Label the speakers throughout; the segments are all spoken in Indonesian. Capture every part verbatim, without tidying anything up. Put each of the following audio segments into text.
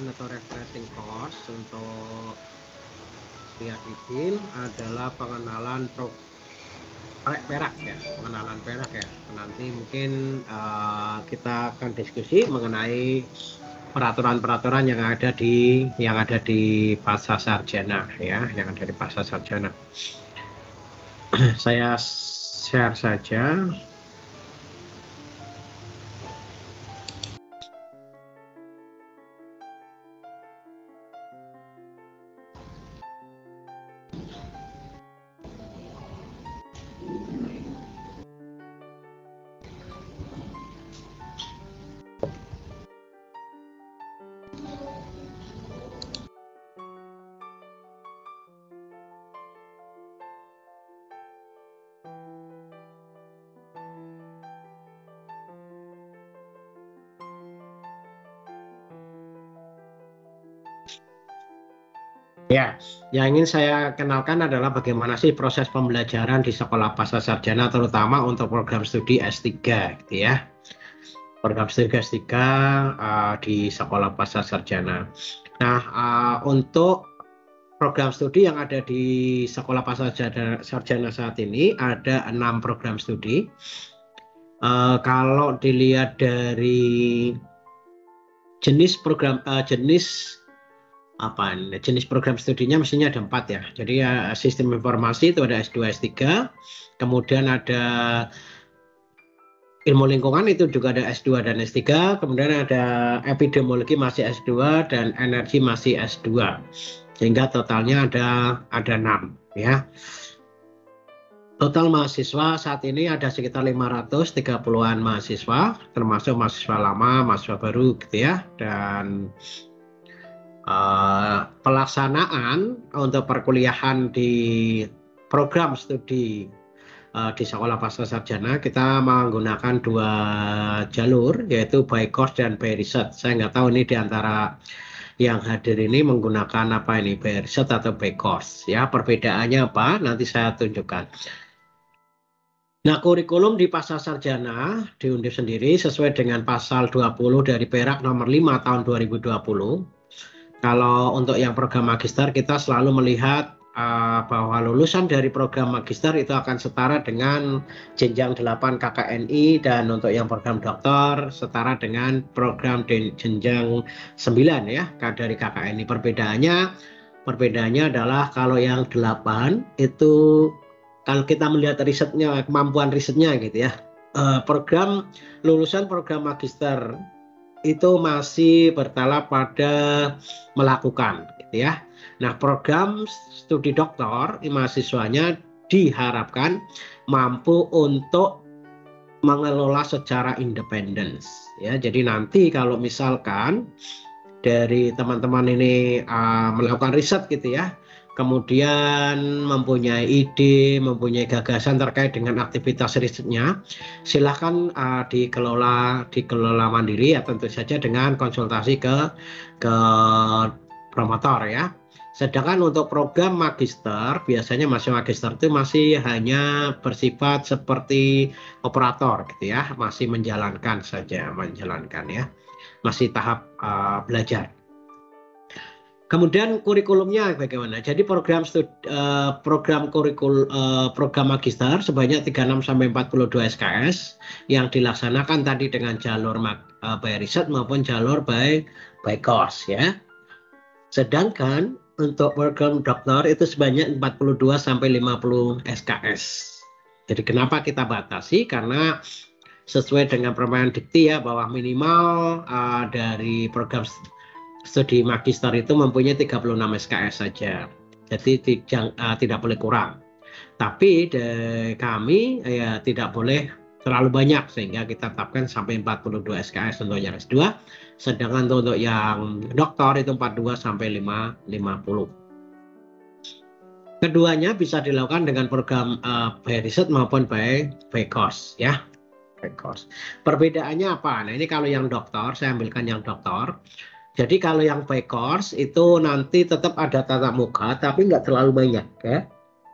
Speaker 1: atau refreshing course untuk Setia Idil adalah pengenalan pro perak ya, pengenalan perak ya. Nanti mungkin uh, kita akan diskusi mengenai peraturan-peraturan yang ada di yang ada di Pasca Sarjana ya, yang ada di Pasca Sarjana. Saya share saja. Ya, yang ingin saya kenalkan adalah bagaimana sih proses pembelajaran di sekolah pasca sarjana, terutama untuk program studi S tiga, gitu ya. Program studi S tiga uh, di sekolah pasca sarjana. Nah, uh, untuk program studi yang ada di sekolah pasca sarjana saat ini ada enam program studi. Uh, kalau dilihat dari jenis program, uh, jenis apa jenis program studinya mestinya ada empat ya. Jadi ya sistem informasi itu ada S dua S tiga, kemudian ada ilmu lingkungan itu juga ada S dua dan S tiga, kemudian ada epidemiologi masih S dua dan energi masih S dua, sehingga totalnya ada ada enam ya. Total mahasiswa saat ini ada sekitar lima ratus tiga puluhan mahasiswa, termasuk mahasiswa lama, mahasiswa baru gitu ya. Dan Uh, pelaksanaan untuk perkuliahan di program studi uh, di sekolah pasca sarjana kita menggunakan dua jalur, yaitu by course dan by research. Saya nggak tahu ini diantara yang hadir ini menggunakan apa ini, by research atau by course ya. Perbedaannya apa? Nanti saya tunjukkan. Nah, kurikulum di pasca sarjana di Undip sendiri sesuai dengan pasal dua puluh dari Perak nomor lima tahun dua ribu dua puluh. Kalau untuk yang program magister kita selalu melihat uh, bahwa lulusan dari program magister itu akan setara dengan jenjang delapan K K N I, dan untuk yang program doktor setara dengan program jenjang sembilan ya dari K K N I. Perbedaannya perbedaannya adalah kalau yang delapan itu kalau kita melihat risetnya, kemampuan risetnya gitu ya. Uh, program lulusan program magister itu masih bertala pada melakukan gitu ya. Nah, program studi doktor mahasiswanya diharapkan mampu untuk mengelola secara independen ya. Jadi nanti kalau misalkan dari teman-teman ini uh, melakukan riset gitu ya, kemudian mempunyai ide, mempunyai gagasan terkait dengan aktivitas risetnya, silahkan uh, dikelola dikelola mandiri ya, tentu saja dengan konsultasi ke ke promotor ya. Sedangkan untuk program magister, biasanya masih magister itu masih hanya bersifat seperti operator gitu ya, masih menjalankan saja, menjalankan ya, masih tahap uh, belajar. Kemudian kurikulumnya bagaimana? Jadi program studi, uh, program kurikul uh, program magister sebanyak tiga puluh enam sampai empat puluh dua S K S yang dilaksanakan tadi dengan jalur uh, by research maupun jalur by by course ya. Sedangkan untuk program doktor itu sebanyak empat puluh dua sampai lima puluh S K S. Jadi kenapa kita batasi? Karena sesuai dengan permainan dikti ya, bahwa minimal uh, dari program studi magister itu mempunyai tiga puluh enam S K S saja, jadi tidak, uh, tidak boleh kurang. Tapi de, kami ya tidak boleh terlalu banyak, sehingga kita tetapkan sampai empat puluh dua S K S untuk yang S dua, sedangkan untuk yang doktor itu empat puluh dua sampai lima puluh. Keduanya bisa dilakukan dengan program uh, by research maupun by by course ya. By course. Perbedaannya apa? Nah, ini kalau yang doktor, saya ambilkan yang doktor. Jadi kalau yang by course itu nanti tetap ada tatap muka, tapi nggak terlalu banyak ya.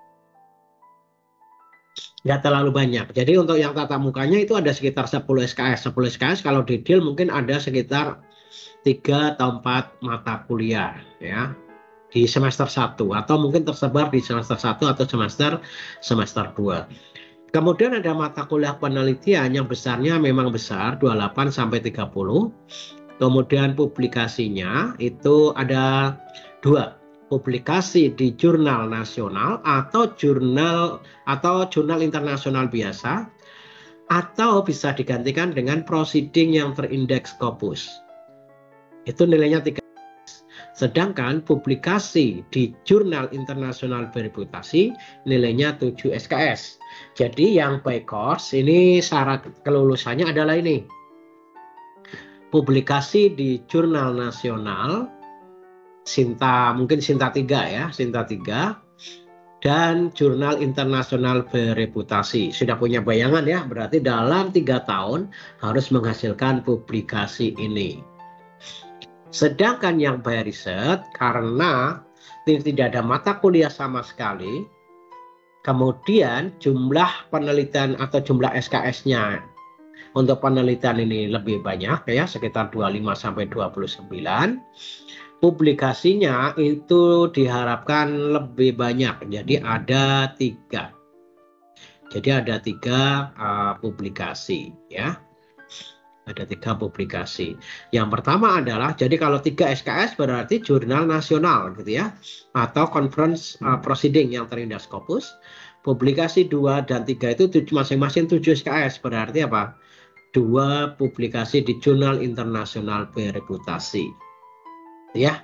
Speaker 1: Nggak terlalu banyak. Jadi untuk yang tatap mukanya itu ada sekitar sepuluh S K S. sepuluh S K S kalau di D I L mungkin ada sekitar tiga atau empat mata kuliah ya di semester satu atau mungkin tersebar di semester satu atau semester semester dua. Kemudian ada mata kuliah penelitian yang besarnya memang besar dua puluh delapan sampai tiga puluh. Kemudian publikasinya itu ada dua, publikasi di jurnal nasional atau jurnal atau jurnal internasional biasa, atau bisa digantikan dengan proceeding yang terindeks Scopus. Itu nilainya tiga. Sedangkan publikasi di jurnal internasional bereputasi nilainya tujuh S K S. Jadi yang by course ini syarat kelulusannya adalah ini. Publikasi di jurnal nasional Sinta, mungkin Sinta tiga ya, Sinta tiga, dan jurnal internasional bereputasi. Sudah punya bayangan ya, berarti dalam tiga tahun harus menghasilkan publikasi ini. Sedangkan yang by riset, karena tidak ada mata kuliah sama sekali, kemudian jumlah penelitian atau jumlah S K S-nya untuk penelitian ini lebih banyak ya, sekitar dua puluh lima sampai dua puluh sembilan. Publikasinya itu diharapkan lebih banyak, jadi ada tiga. Jadi ada tiga uh, publikasi ya. Ada tiga publikasi. Yang pertama adalah, jadi kalau tiga S K S berarti jurnal nasional gitu ya, atau conference uh, proceeding yang terindeks Scopus. Publikasi dua dan tiga itu masing-masing tujuh S K S, berarti apa? Dua publikasi di jurnal internasional bereputasi. Ya.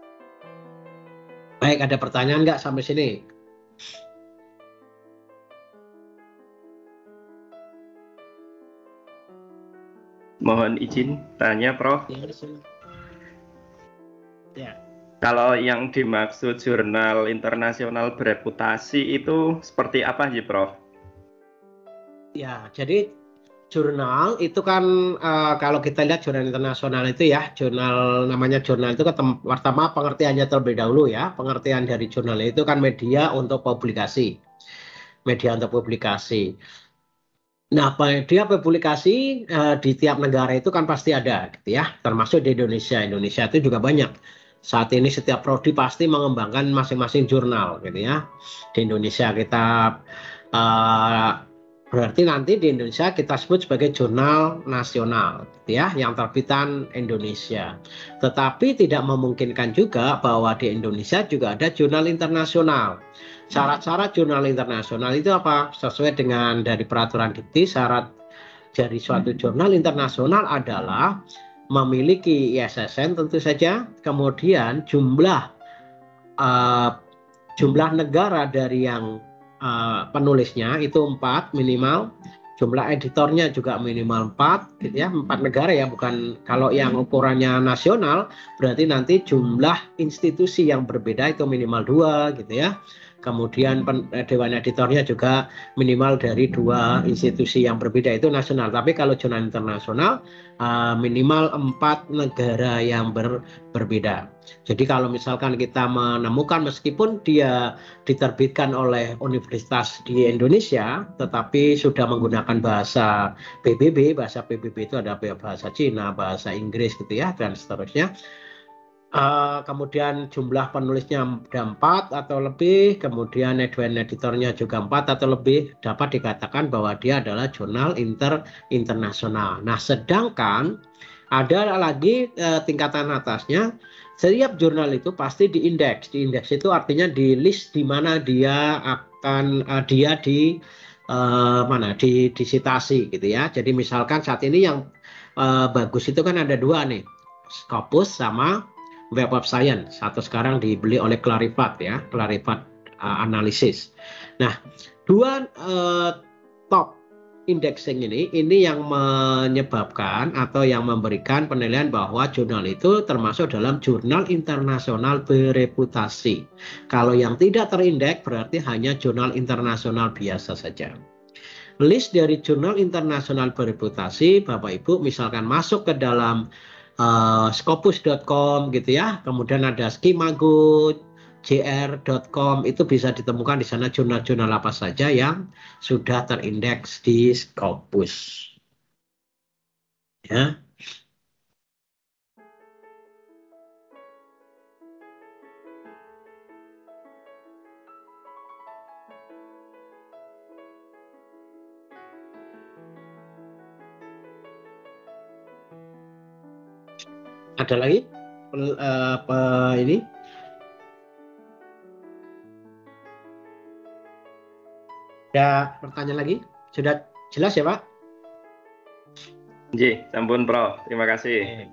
Speaker 1: Baik, ada pertanyaan nggak sampai sini?
Speaker 2: Mohon izin tanya, Prof.
Speaker 1: Ya.
Speaker 2: Kalau yang dimaksud jurnal internasional bereputasi itu seperti apa sih, Prof?
Speaker 1: Ya, jadi jurnal itu kan uh, kalau kita lihat jurnal internasional itu ya, jurnal namanya jurnal itu kan pertama pengertiannya terlebih dahulu ya. Pengertian dari jurnal itu kan media untuk publikasi. Media untuk publikasi. Nah, media publikasi uh, di tiap negara itu kan pasti ada gitu ya, termasuk di Indonesia. Indonesia itu juga banyak. Saat ini setiap prodi pasti mengembangkan masing-masing jurnal gitu ya. Di Indonesia kita uh, berarti nanti di Indonesia kita sebut sebagai jurnal nasional gitu ya, yang terbitan Indonesia. Tetapi tidak memungkinkan juga bahwa di Indonesia juga ada jurnal internasional. Syarat-syarat jurnal internasional itu apa? Sesuai dengan dari peraturan Dikti, syarat dari suatu jurnal internasional adalah memiliki I S S N tentu saja, kemudian jumlah uh, jumlah negara dari yang uh, penulisnya itu empat minimal, jumlah editornya juga minimal empat, gitu ya, empat negara ya, bukan kalau yang ukurannya nasional berarti nanti jumlah institusi yang berbeda itu minimal dua, gitu ya. Kemudian dewan editornya juga minimal dari dua institusi yang berbeda, itu nasional. Tapi kalau jurnal internasional uh, minimal empat negara yang ber, berbeda. Jadi kalau misalkan kita menemukan meskipun dia diterbitkan oleh universitas di Indonesia, tetapi sudah menggunakan bahasa P B B, bahasa P B B itu ada bahasa Cina, bahasa Inggris gitu ya, dan seterusnya. Uh, kemudian jumlah penulisnya ada empat atau lebih, kemudian dewan editornya juga empat atau lebih, dapat dikatakan bahwa dia adalah jurnal inter internasional. Nah, sedangkan ada lagi uh, tingkatan atasnya, setiap jurnal itu pasti diindeks. Diindeks itu artinya di list di mana dia akan uh, dia di uh, mana di disitasi gitu ya. Jadi misalkan saat ini yang uh, bagus itu kan ada dua nih, Scopus sama Web of Science. Satu sekarang dibeli oleh Clarivate ya, Clarivate uh, Analysis. Nah, dua uh, top indexing ini, ini yang menyebabkan atau yang memberikan penilaian bahwa jurnal itu termasuk dalam jurnal internasional bereputasi. Kalau yang tidak terindeks berarti hanya jurnal internasional biasa saja. List dari jurnal internasional bereputasi, Bapak Ibu misalkan masuk ke dalam Uh, scopus dot com gitu ya, kemudian ada skimago j r dot com, itu bisa ditemukan di sana jurnal-jurnal apa saja yang sudah terindeks di Scopus ya. Ada lagi Pel- eh, apa ini? Ada pertanyaan lagi? Sudah jelas ya, Pak?
Speaker 2: Nggih, sampun Prof. Terima kasih.
Speaker 1: Oke.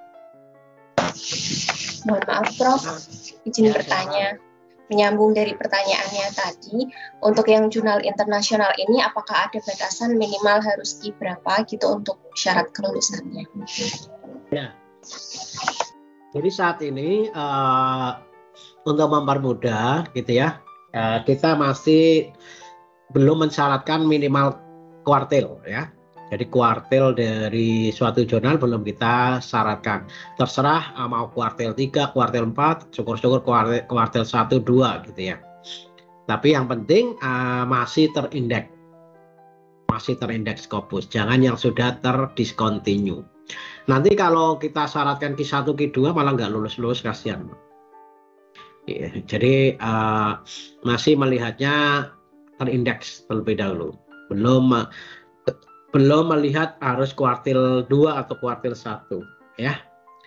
Speaker 3: Mohon maaf, Prof. Izin
Speaker 1: Ya,
Speaker 3: bertanya. Menyambung dari pertanyaannya tadi, untuk yang jurnal internasional ini apakah ada batasan minimal harus di berapa gitu untuk syarat kelulusannya?
Speaker 1: Ya. Jadi saat ini uh, untuk mempermudah gitu ya, uh, kita masih belum mensyaratkan minimal kuartil ya. Jadi kuartil dari suatu jurnal belum kita syaratkan. Terserah uh, mau kuartil tiga, kuartil empat, syukur-syukur kuartil, kuartil satu, dua gitu ya. Tapi yang penting uh, masih terindeks. Masih terindeks Scopus. Jangan yang sudah terdiscontinue. Nanti kalau kita syaratkan Q satu, Q dua malah nggak lulus-lulus, kasihan. Ya, jadi uh, masih melihatnya terindeks terlebih dahulu. Belum uh, belum melihat harus kuartil dua atau kuartil satu ya.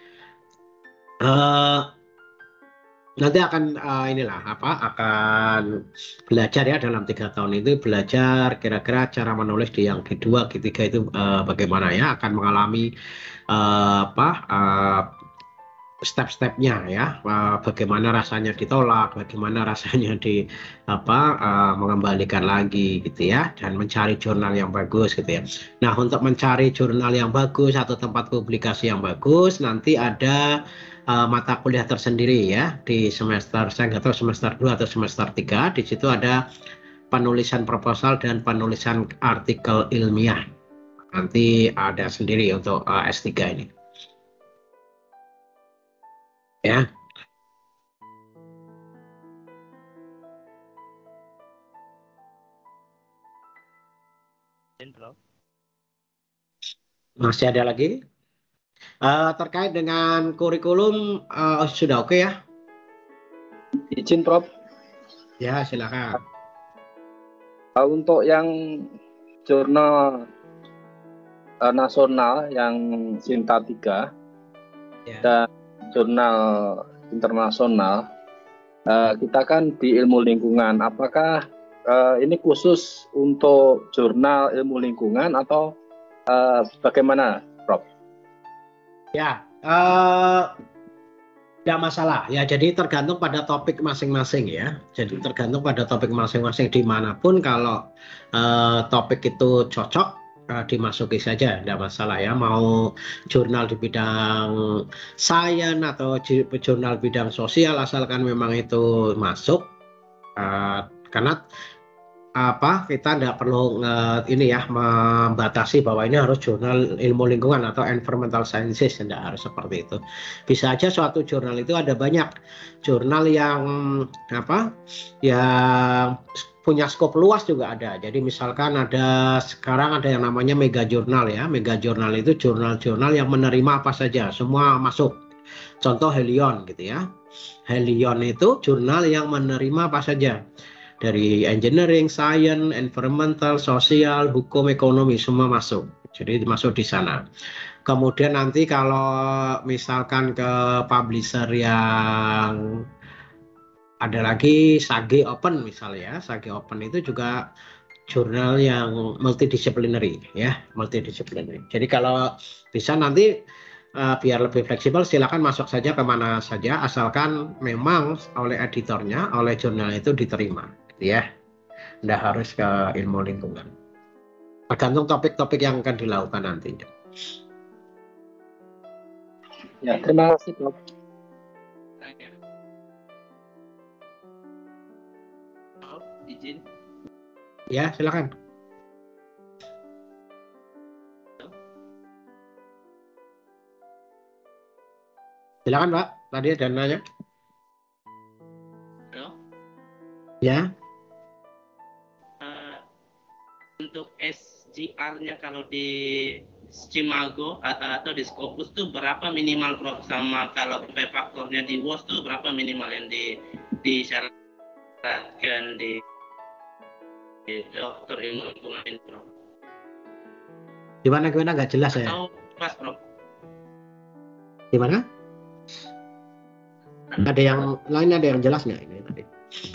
Speaker 1: Uh, nanti akan uh, inilah apa akan belajar ya dalam tiga tahun itu belajar kira-kira cara menulis di yang kedua ketiga itu uh, bagaimana ya, akan mengalami uh, apa uh, step-stepnya ya, uh, bagaimana rasanya ditolak, bagaimana rasanya di apa uh, mengembalikan lagi gitu ya, dan mencari jurnal yang bagus gitu ya. Nah, untuk mencari jurnal yang bagus atau tempat publikasi yang bagus nanti ada uh, mata kuliah tersendiri ya di semester, saya nggak tahu semester dua atau semester tiga. Di situ ada penulisan proposal dan penulisan artikel ilmiah. Nanti ada sendiri untuk uh, S tiga ini. Ya. Masih ada lagi? Uh, terkait dengan kurikulum uh, sudah oke okay ya?
Speaker 4: Izin Prof.
Speaker 1: Ya, silakan.
Speaker 4: Uh, untuk yang jurnal uh, nasional yang Sinta tiga ya, dan jurnal internasional, uh, kita kan di ilmu lingkungan. Apakah uh, ini khusus untuk jurnal ilmu lingkungan atau uh, bagaimana, Prof?
Speaker 1: Ya, uh, tidak masalah ya, jadi tergantung pada topik masing-masing ya. Jadi tergantung pada topik masing-masing dimanapun, kalau uh, topik itu cocok uh, dimasuki saja, tidak masalah ya. Mau jurnal di bidang sains atau jurnal bidang sosial, asalkan memang itu masuk. Uh, karena apa kita tidak perlu uh, ini ya membatasi bahwa ini harus jurnal ilmu lingkungan atau environmental sciences, tidak harus seperti itu. Bisa aja suatu jurnal itu ada banyak jurnal yang apa yang punya skop luas juga ada. Jadi misalkan ada sekarang ada yang namanya mega jurnal ya. Mega jurnal itu jurnal-jurnal yang menerima apa saja, semua masuk. Contoh Helion gitu ya. Helion itu jurnal yang menerima apa saja, dari engineering, science, environmental, sosial, hukum, ekonomi, semua masuk. Jadi masuk di sana. Kemudian nanti kalau misalkan ke publisher yang ada lagi Sage Open misalnya, Sage Open itu juga jurnal yang multidisciplinary ya, multidisciplinary. Jadi kalau bisa nanti uh, biar lebih fleksibel silakan masuk saja kemana saja, asalkan memang oleh editornya, oleh jurnal itu diterima ya. Tidak harus ke ilmu lingkungan, tergantung topik-topik yang akan dilakukan nantinya.
Speaker 4: Ya, terima kasih Prof.
Speaker 5: Izin.
Speaker 1: Ya, silakan. Silakan Pak, tadi ada nanya.
Speaker 5: Halo.
Speaker 1: Ya.
Speaker 5: Uh, untuk S G R-nya kalau di Cimago atau di Scopus tuh berapa minimal Prof, sama kalau P-faktornya di W O S tuh berapa minimal yang di disyaratkan di, di dokter ilmu lingkungan ini Prof?
Speaker 1: Gimana gimana nggak jelas ya?
Speaker 5: Atau pas Prof?
Speaker 1: Gimana? Ada yang lain, ada yang jelas nggak ini tadi?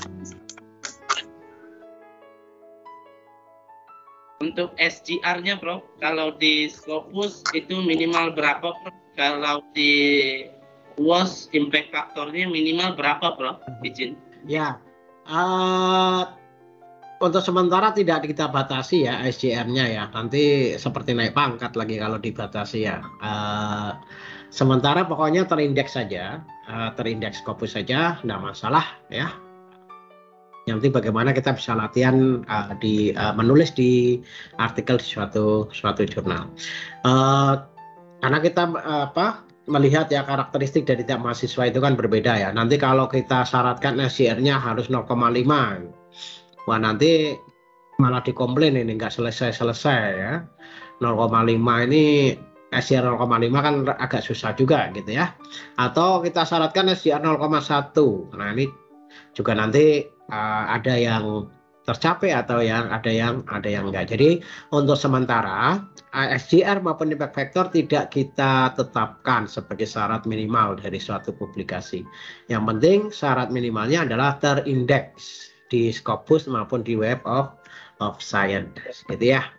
Speaker 5: Untuk S G R-nya, Prof, kalau di Scopus itu minimal berapa, Prof? Kalau di W O S impact faktornya minimal berapa, Prof? Izin.
Speaker 1: Ya, uh, untuk sementara tidak kita batasi ya S G R-nya ya. Nanti seperti naik pangkat lagi kalau dibatasi ya. Uh, sementara pokoknya terindeks saja, uh, terindeks Scopus saja, tidak masalah ya. Nanti bagaimana kita bisa latihan uh, di uh, menulis di artikel di suatu suatu jurnal. Uh, karena kita uh, apa melihat ya karakteristik dari tiap mahasiswa itu kan berbeda ya. Nanti kalau kita syaratkan S G R-nya harus nol koma lima, wah nanti malah dikomplain ini nggak selesai-selesai ya. nol koma lima ini S G R nol koma lima kan agak susah juga gitu ya. Atau kita syaratkan S G R nol koma satu. Nah ini juga nanti uh, ada yang tercapai atau yang ada yang ada yang enggak. Jadi untuk sementara S G R maupun impact factor tidak kita tetapkan sebagai syarat minimal dari suatu publikasi. Yang penting syarat minimalnya adalah terindeks di Scopus maupun di Web of of Science, gitu ya.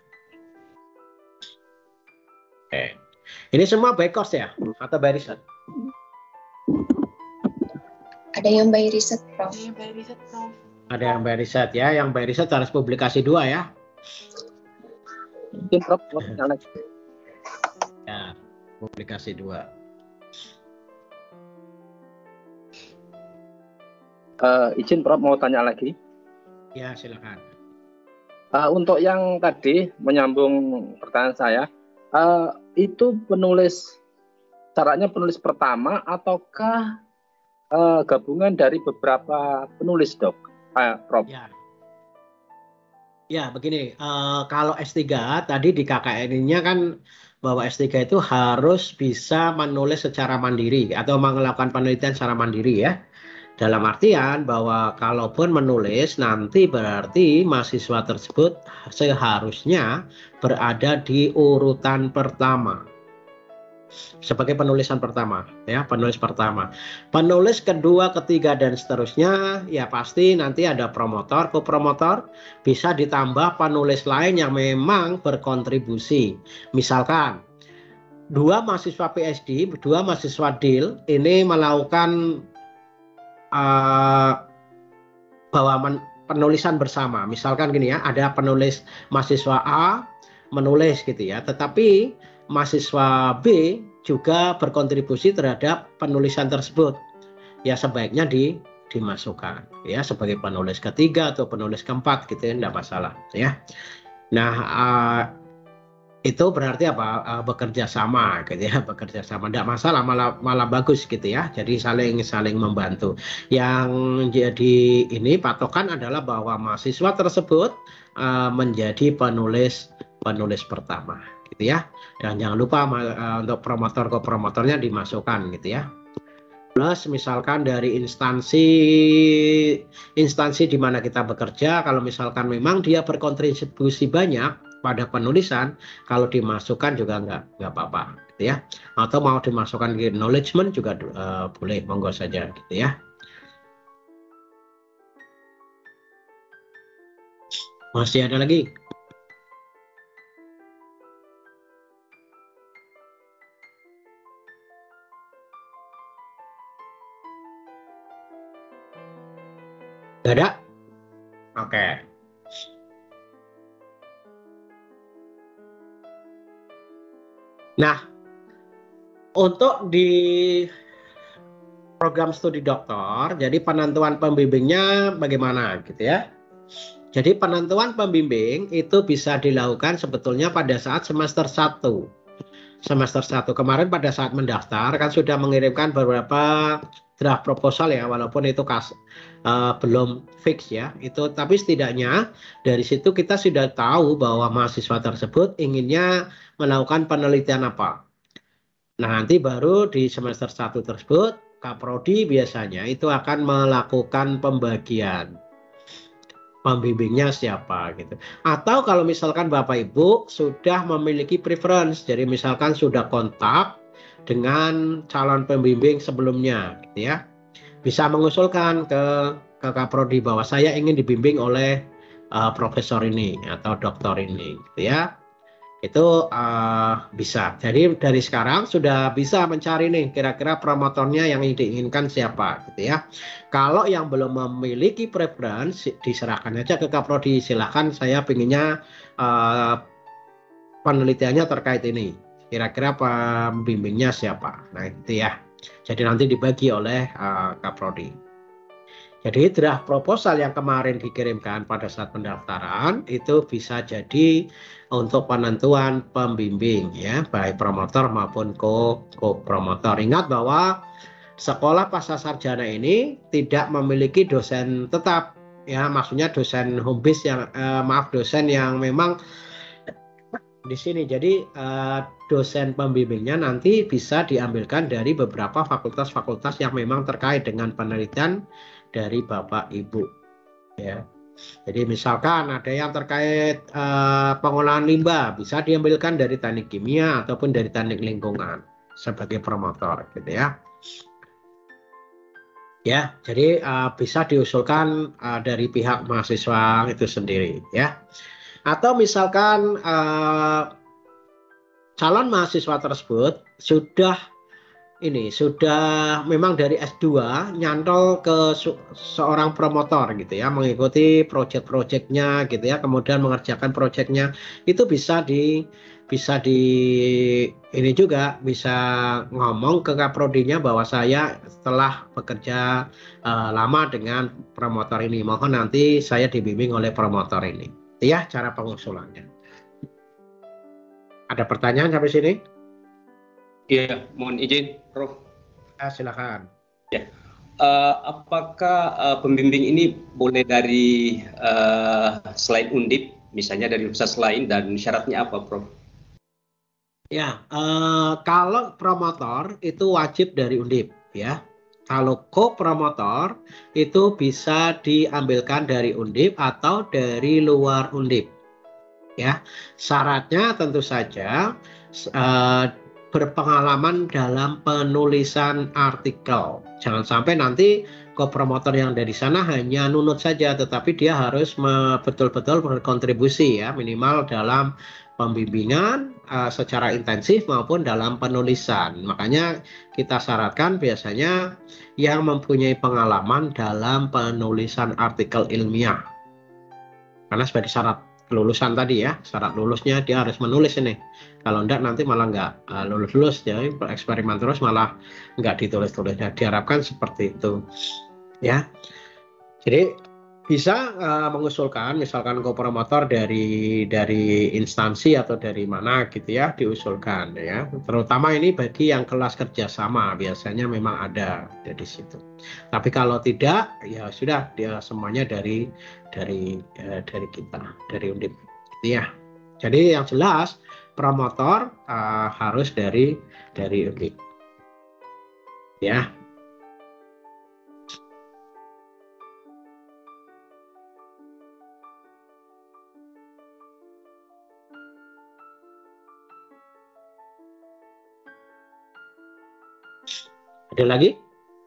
Speaker 1: Oke. Ini semua by cost ya atau by riset?
Speaker 3: Ada yang by riset, Prof.
Speaker 6: Ada yang by riset, Prof.
Speaker 1: Ada yang by riset ya, yang by riset harus publikasi dua ya.
Speaker 4: Mungkin Prof,
Speaker 1: Ya, publikasi dua.
Speaker 4: Uh, izin Prof mau tanya lagi.
Speaker 1: Ya, silakan.
Speaker 4: Uh, untuk yang tadi menyambung pertanyaan saya, uh, itu penulis caranya penulis pertama ataukah uh, gabungan dari beberapa penulis, Dok? Uh, Prof.
Speaker 1: Ya. Ya, begini, uh, kalau S tiga tadi di K K N I-nya kan bahwa S tiga itu harus bisa menulis secara mandiri atau melakukan penelitian secara mandiri ya. Dalam artian bahwa kalaupun menulis nanti berarti mahasiswa tersebut seharusnya berada di urutan pertama. Sebagai penulisan pertama, ya, penulis pertama. Penulis kedua, ketiga, dan seterusnya, ya pasti nanti ada promotor, kopromotor, bisa ditambah penulis lain yang memang berkontribusi. Misalkan, dua mahasiswa P H D, dua mahasiswa D I L, ini melakukan uh, bahwa penulisan bersama. Misalkan gini ya, ada penulis mahasiswa A, menulis gitu ya, tetapi mahasiswa B juga berkontribusi terhadap penulisan tersebut. Ya sebaiknya di dimasukkan ya sebagai penulis ketiga atau penulis keempat gitu ya, tidak masalah ya. Nah uh, itu berarti apa? Uh, bekerja sama gitu ya, bekerja sama tidak masalah, malah malah bagus gitu ya. Jadi saling saling membantu. Yang jadi ini patokan adalah bahwa mahasiswa tersebut uh, menjadi penulis penulis pertama gitu ya. Dan jangan lupa uh, untuk promotor ke promotornya dimasukkan gitu ya. Plus misalkan dari instansi instansi di mana kita bekerja, kalau misalkan memang dia berkontribusi banyak pada penulisan, kalau dimasukkan juga nggak nggak apa-apa gitu ya. Atau mau dimasukkan di acknowledgement juga uh, boleh, monggo saja gitu ya. Masih ada lagi? Gak ada? Oke. Nah, untuk di program studi doktor, jadi penentuan pembimbingnya bagaimana gitu ya. Jadi penentuan pembimbing itu bisa dilakukan sebetulnya pada saat semester satu. Semester satu kemarin pada saat mendaftar kan sudah mengirimkan beberapa draft proposal ya, walaupun itu kas, uh, belum fix ya itu, tapi setidaknya dari situ kita sudah tahu bahwa mahasiswa tersebut inginnya melakukan penelitian apa. Nah nanti baru di semester satu tersebut Kaprodi biasanya itu akan melakukan pembagian pembimbingnya siapa gitu. Atau kalau misalkan Bapak Ibu sudah memiliki preference, jadi misalkan sudah kontak dengan calon pembimbing sebelumnya, gitu ya. Bisa mengusulkan ke ke Kaprodi bahwa saya ingin dibimbing oleh uh, profesor ini atau doktor ini, gitu ya. Itu uh, bisa. Jadi dari sekarang sudah bisa mencari nih kira-kira promotornya yang diinginkan siapa, gitu ya. Kalau yang belum memiliki preference, diserahkan aja ke Kaprodi. Silahkan, saya pinginnya uh, penelitiannya terkait ini. Kira-kira pembimbingnya siapa. Nah itu ya. Jadi nanti dibagi oleh uh, Kaprodi. Jadi draft proposal yang kemarin dikirimkan pada saat pendaftaran itu bisa jadi untuk penentuan pembimbing ya, baik promotor maupun co-promotor. Ingat bahwa sekolah pasca sarjana ini tidak memiliki dosen tetap ya, maksudnya dosen home base yang eh, maaf dosen yang memang di sini. Jadi eh, dosen pembimbingnya nanti bisa diambilkan dari beberapa fakultas-fakultas yang memang terkait dengan penelitian dari Bapak Ibu ya. Jadi misalkan ada yang terkait uh, pengolahan limbah, bisa diambilkan dari teknik kimia ataupun dari teknik lingkungan sebagai promotor gitu ya. Ya, jadi uh, bisa diusulkan uh, dari pihak mahasiswa itu sendiri ya. Atau misalkan uh, calon mahasiswa tersebut sudah ini sudah memang dari S dua nyantol ke seorang promotor gitu ya, mengikuti proyek-proyeknya gitu ya, kemudian mengerjakan proyeknya, itu bisa di bisa di ini juga bisa ngomong ke Kaprodinya bahwa saya setelah bekerja uh, lama dengan promotor ini, mohon nanti saya dibimbing oleh promotor ini ya, cara pengusulannya. Ada pertanyaan sampai sini?
Speaker 6: Iya, mohon izin, Prof.
Speaker 1: Ya, silakan.
Speaker 6: Ya, uh, apakah uh, pembimbing ini boleh dari uh, selain Undip, misalnya dari universitas lain, dan syaratnya apa, Prof?
Speaker 1: Ya, uh, kalau promotor itu wajib dari Undip, ya. Kalau co-promotor itu bisa diambilkan dari Undip atau dari luar Undip, ya. Syaratnya tentu saja uh, berpengalaman dalam penulisan artikel. Jangan sampai nanti co-promotor yang dari sana hanya nunut saja, tetapi dia harus betul-betul berkontribusi ya, minimal dalam pembimbingan uh, secara intensif maupun dalam penulisan. Makanya kita syaratkan biasanya yang mempunyai pengalaman dalam penulisan artikel ilmiah. Karena sebagai syarat kelulusan tadi ya, syarat lulusnya dia harus menulis ini. Kalau enggak nanti malah enggak uh, lulus-lulus ya, eksperimen terus malah enggak ditulis-tulis. Nah, diharapkan seperti itu ya. Jadi bisa uh, mengusulkan misalkan co-promotor dari dari instansi atau dari mana gitu ya, diusulkan ya. Terutama ini bagi yang kelas kerjasama biasanya memang ada di situ. Tapi kalau tidak ya sudah, dia semuanya dari dari uh, dari kita, dari Undip gitu ya. Jadi yang jelas promotor uh, harus dari dari Undip ya. Ada lagi?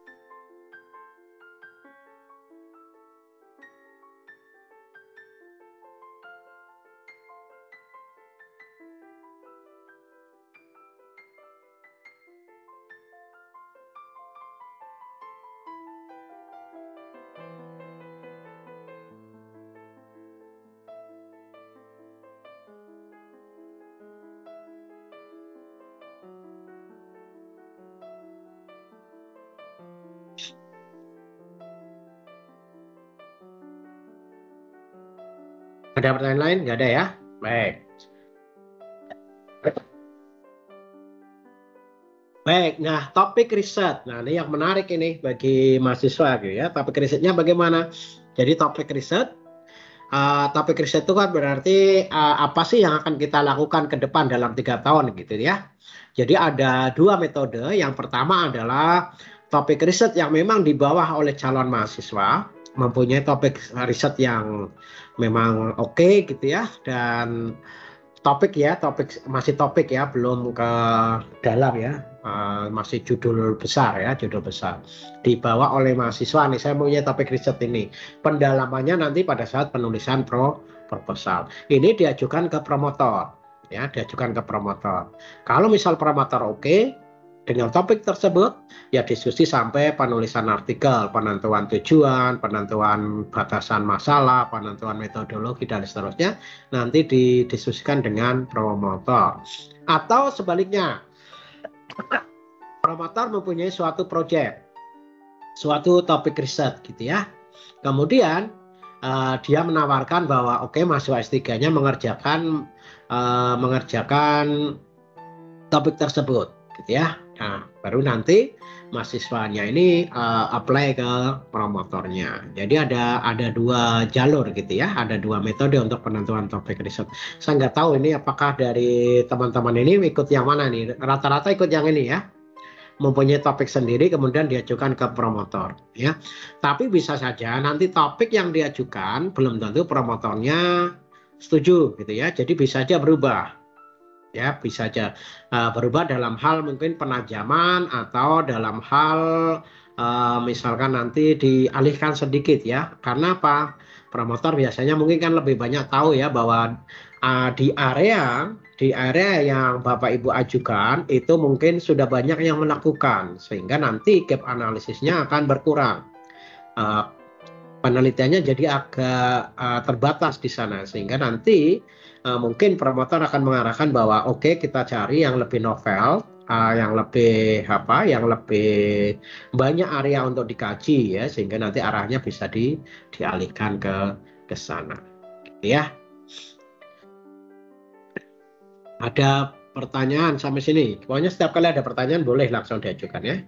Speaker 1: Ada pertanyaan lain? Nggak ada ya? Baik. Baik, nah topik riset. Nah ini yang menarik ini bagi mahasiswa gitu ya. Topik risetnya bagaimana? Jadi topik riset, uh, topik riset itu kan berarti uh, apa sih yang akan kita lakukan ke depan dalam tiga tahun gitu ya. Jadi ada dua metode. Yang pertama adalah topik riset yang memang dibawa oleh calon mahasiswa, mempunyai topik riset yang memang oke okay, gitu ya, dan topik ya, topik masih topik ya, belum ke dalam ya, uh, masih judul besar ya, judul besar. Dibawa oleh mahasiswa nih, saya punya topik riset ini. Pendalamannya nanti pada saat penulisan pro proposal. Ini diajukan ke promotor, ya, diajukan ke promotor. Kalau misal promotor oke okay, dengan topik tersebut, ya diskusi sampai penulisan artikel, penentuan tujuan, penentuan batasan masalah, penentuan metodologi, dan seterusnya, nanti didiskusikan dengan promotor. Atau sebaliknya, promotor mempunyai suatu proyek, suatu topik riset gitu ya. Kemudian, uh, dia menawarkan bahwa oke okay, mahasiswa S tiga-nya mengerjakan, uh, mengerjakan topik tersebut gitu ya. Nah, baru nanti mahasiswanya ini uh, apply ke promotornya. Jadi ada ada dua jalur gitu ya, ada dua metode untuk penentuan topik riset. Saya nggak tahu ini apakah dari teman-teman ini ikut yang mana nih. Rata-rata ikut yang ini ya, mempunyai topik sendiri kemudian diajukan ke promotor ya. Tapi bisa saja nanti topik yang diajukan belum tentu promotornya setuju gitu ya. Jadi bisa saja berubah. Ya, bisa saja uh, berubah dalam hal mungkin penajaman atau dalam hal uh, misalkan nanti dialihkan sedikit ya. Karena apa? Promotor biasanya mungkin kan lebih banyak tahu ya bahwa uh, di area di area yang Bapak Ibu ajukan itu mungkin sudah banyak yang melakukan sehingga nanti gap analisisnya akan berkurang. Uh, penelitiannya jadi agak uh, terbatas di sana sehingga nanti Uh, mungkin promotor akan mengarahkan bahwa oke okay, kita cari yang lebih novel, uh, yang lebih apa, yang lebih banyak area untuk dikaji ya, sehingga nanti arahnya bisa di, dialihkan ke ke sana, gitu ya. Ada pertanyaan sampai sini? Pokoknya setiap kali ada pertanyaan boleh langsung diajukan ya.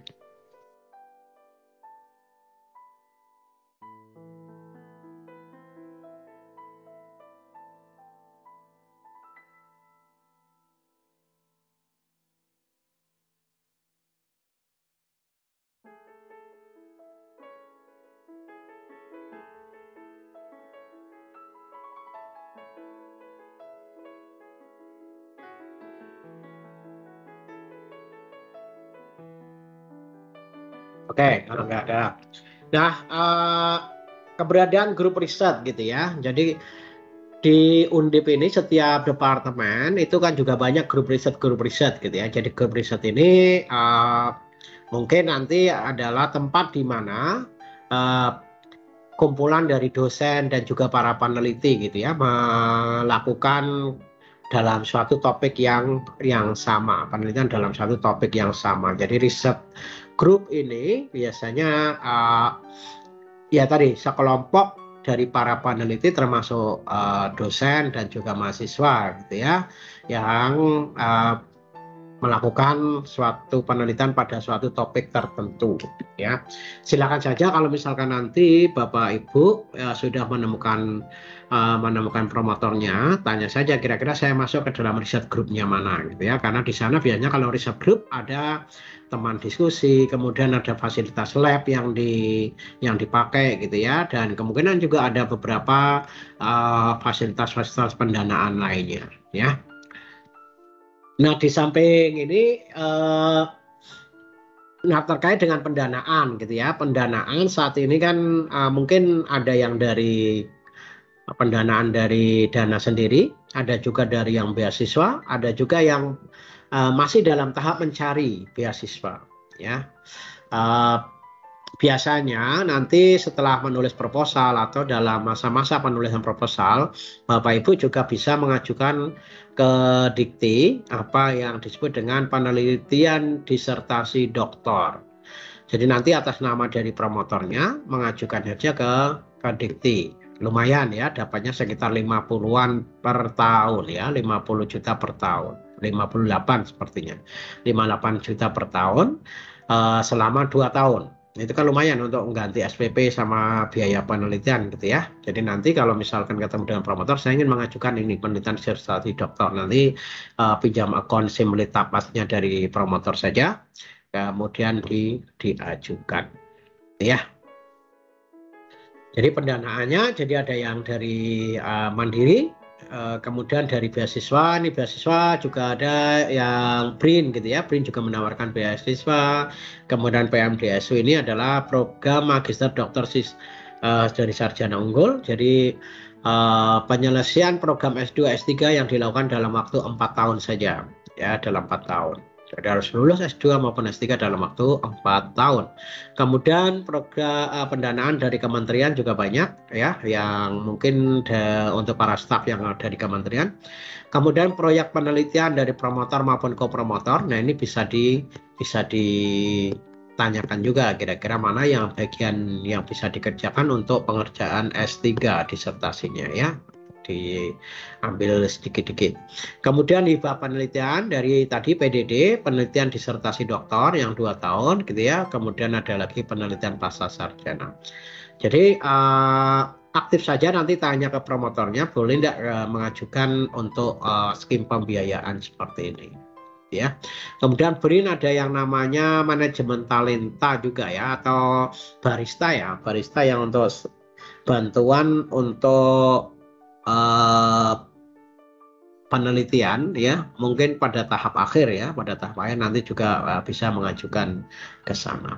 Speaker 1: Oke, kalau nggak ada. Nah, uh, keberadaan grup riset gitu ya. Jadi di Undip ini setiap departemen itu kan juga banyak grup riset grup riset gitu ya. Jadi grup riset ini uh, mungkin nanti adalah tempat di mana uh, kumpulan dari dosen dan juga para peneliti gitu ya melakukan dalam suatu topik yang yang sama, penelitian dalam satu topik yang sama. Jadi riset grup ini biasanya uh, ya tadi sekelompok dari para peneliti termasuk uh, dosen dan juga mahasiswa gitu ya yang uh, melakukan suatu penelitian pada suatu topik tertentu ya. Silakan saja kalau misalkan nanti Bapak Ibu ya, sudah menemukan uh, menemukan promotornya, tanya saja kira-kira saya masuk ke dalam riset grupnya mana gitu ya. Karena di sana biasanya kalau riset grup ada teman diskusi, kemudian ada fasilitas lab yang di yang dipakai gitu ya, dan kemungkinan juga ada beberapa fasilitas-fasilitas uh, pendanaan lainnya ya. Nah, di samping ini, eh, nah terkait dengan pendanaan gitu ya, pendanaan saat ini kan eh, mungkin ada yang dari pendanaan dari dana sendiri, ada juga dari yang beasiswa, ada juga yang eh, masih dalam tahap mencari beasiswa, ya. Eh, biasanya nanti setelah menulis proposal atau dalam masa-masa penulisan proposal, Bapak Ibu juga bisa mengajukan ke Dikti apa yang disebut dengan penelitian disertasi doktor. Jadi nanti atas nama dari promotornya mengajukan saja ke, ke Dikti. Lumayan ya, dapatnya sekitar lima puluhan per tahun ya, lima puluh juta per tahun. lima puluh delapan sepertinya. lima puluh delapan juta per tahun uh, selama dua tahun. Itu kan lumayan untuk mengganti S P P sama biaya penelitian gitu ya. Jadi nanti kalau misalkan ketemu dengan promotor, saya ingin mengajukan ini penelitian disertasi doktor, nanti uh, pinjam akun Simulitapasnya dari promotor saja, kemudian di, diajukan ya. Jadi pendanaannya jadi ada yang dari uh, mandiri, Uh, kemudian dari beasiswa, ini beasiswa juga ada yang B R I N gitu ya, B R I N juga menawarkan beasiswa. Kemudian P M D S U ini adalah program Magister Doktor Sis uh, dari Sarjana Unggul. Jadi uh, penyelesaian program S dua S tiga yang dilakukan dalam waktu empat tahun saja, ya dalam empat tahun. Jadi harus lulus S dua maupun S tiga dalam waktu empat tahun. Kemudian program uh, pendanaan dari kementerian juga banyak ya, yang mungkin de, untuk para staf yang ada di kementerian. Kemudian proyek penelitian dari promotor maupun kopromotor. Nah, ini bisa di bisa ditanyakan juga kira-kira mana yang bagian yang bisa dikerjakan untuk pengerjaan S tiga disertasinya ya. Diambil sedikit-sedikit. Kemudian hibah penelitian dari tadi P D D, penelitian disertasi doktor yang dua tahun gitu ya. Kemudian ada lagi penelitian pasca sarjana. Jadi uh, aktif saja, nanti tanya ke promotornya boleh tidak uh, mengajukan untuk uh, skim pembiayaan seperti ini ya. Kemudian B R I N ada yang namanya manajemen talenta juga ya, atau barista ya, barista yang untuk bantuan untuk Uh, penelitian ya, mungkin pada tahap akhir ya, pada tahap akhir nanti juga uh, bisa mengajukan ke sana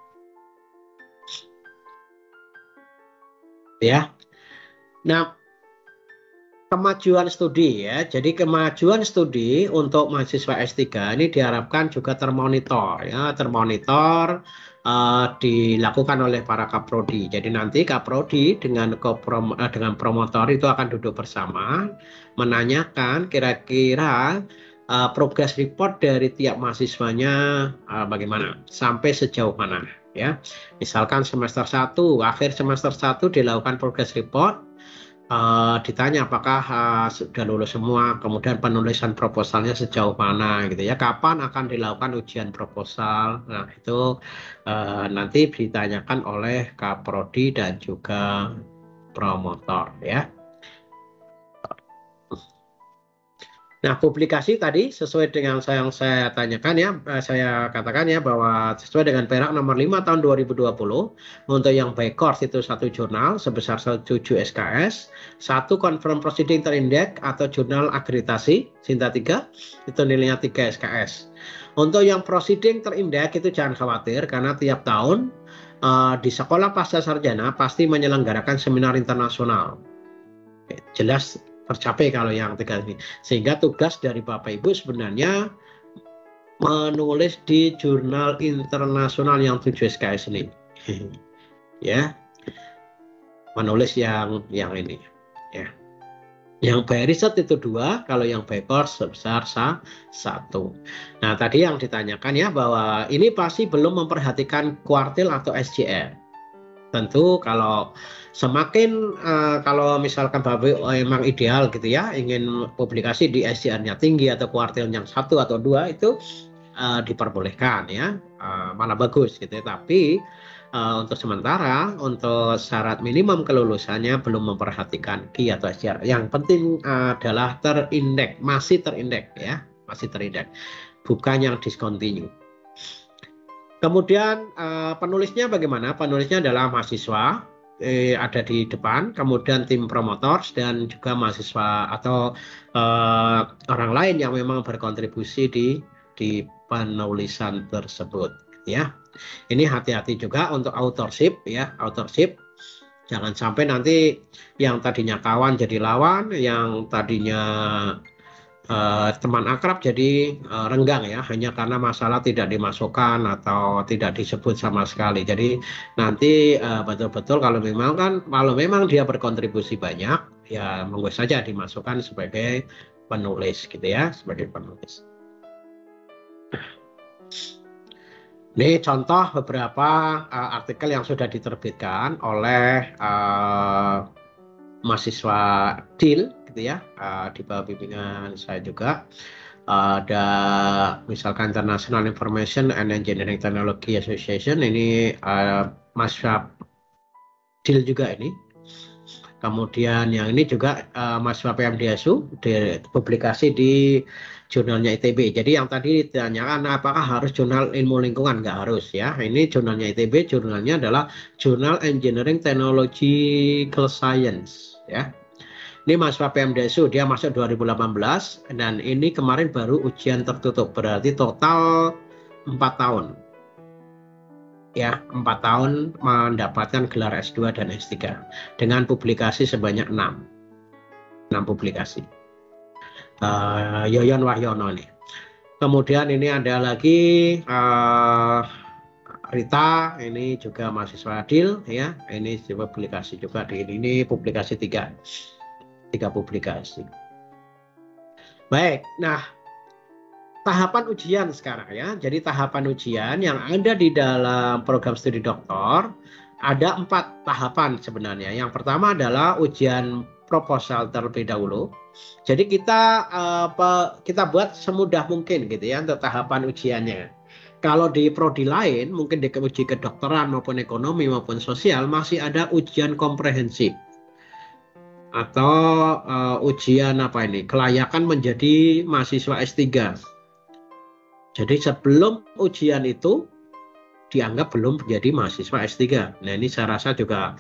Speaker 1: ya. Nah, kemajuan studi ya, jadi kemajuan studi untuk mahasiswa S tiga ini diharapkan juga termonitor ya, termonitor Uh, dilakukan oleh para kaprodi. Jadi nanti kaprodi dengan koprom, uh, dengan promotor itu akan duduk bersama, menanyakan kira-kira uh, progress report dari tiap mahasiswanya uh, bagaimana, sampai sejauh mana ya. Misalkan semester satu, akhir semester satu dilakukan progress report, uh, ditanya apakah uh, sudah lulus semua, kemudian penulisan proposalnya sejauh mana gitu ya, kapan akan dilakukan ujian proposal. Nah, itu uh, nanti ditanyakan oleh kaprodi dan juga promotor ya. Nah, publikasi tadi sesuai dengan yang saya tanyakan ya, saya katakan ya bahwa sesuai dengan Perak nomor lima tahun dua ribu dua puluh, untuk yang by course itu satu jurnal sebesar tujuh S K S, satu confirm proceeding terindeks atau jurnal akreditasi Sinta tiga itu nilainya tiga S K S. Untuk yang proceeding terindeks itu jangan khawatir, karena tiap tahun uh, di sekolah pasca sarjana pasti menyelenggarakan seminar internasional. Oke, jelas tercapai kalau yang tiga ini, sehingga tugas dari Bapak Ibu sebenarnya menulis di jurnal internasional yang tujuh S K S ini ya, menulis yang yang ini ya. Yang by riset itu dua, kalau yang by course sebesar sa, satu. Nah, tadi yang ditanyakan ya bahwa ini pasti belum memperhatikan kuartil atau S J R. Tentu kalau semakin uh, kalau misalkan Bapak oh, emang ideal gitu ya, ingin publikasi di S J R-nya tinggi atau kuartil yang satu atau dua itu uh, diperbolehkan ya, uh, malah bagus gitu ya. Tapi uh, untuk sementara untuk syarat minimum kelulusannya belum memperhatikan Q I atau S J R. Yang penting uh, adalah terindeks, masih terindeks ya, masih terindeks, bukan yang discontinue. Kemudian uh, penulisnya bagaimana? Penulisnya adalah mahasiswa, eh, ada di depan, kemudian tim promotor dan juga mahasiswa atau uh, orang lain yang memang berkontribusi di di penulisan tersebut ya. Ini hati-hati juga untuk authorship ya, authorship. Jangan sampai nanti yang tadinya kawan jadi lawan, yang tadinya Uh, teman akrab jadi uh, renggang ya, hanya karena masalah tidak dimasukkan atau tidak disebut sama sekali. Jadi nanti betul-betul uh, kalau memang kan kalau memang dia berkontribusi banyak ya monggo saja dimasukkan sebagai penulis gitu ya, sebagai penulis. Ini contoh beberapa uh, artikel yang sudah diterbitkan oleh uh, mahasiswa D I L gitu ya, uh, di bawah bimbingan saya juga. Uh, ada misalkan International Information and Engineering Technology Association, ini uh, mahasiswa D I L juga ini. Kemudian yang ini juga uh, mahasiswa P M D S U, di, publikasi di jurnalnya I T B. Jadi yang tadi ditanyakan apakah harus jurnal ilmu lingkungan, nggak harus ya. Ini jurnalnya I T B, jurnalnya adalah Journal Engineering Technological Science ya. Ini mahasiswa P M D S U, dia masuk dua ribu delapan belas dan ini kemarin baru ujian tertutup, berarti total empat tahun. Ya, empat tahun mendapatkan gelar S dua dan S tiga dengan publikasi sebanyak enam. enam publikasi. Uh, Yoyon Wahyono nih. Kemudian ini ada lagi uh, Rita, ini juga mahasiswa Adil ya. Ini juga publikasi juga di ini, ini publikasi tiga. Tiga publikasi. Baik, nah tahapan ujian sekarang ya. Jadi tahapan ujian yang ada di dalam program studi doktor ada empat tahapan sebenarnya. Yang pertama adalah ujian proposal terlebih dahulu. Jadi kita uh, kita buat semudah mungkin gitu ya untuk tahapan ujiannya. Kalau di prodi lain, mungkin di uji kedokteran maupun ekonomi maupun sosial masih ada ujian komprehensif atau uh, ujian apa ini kelayakan menjadi mahasiswa S tiga. Jadi sebelum ujian itu dianggap belum menjadi mahasiswa S tiga. Nah ini saya rasa juga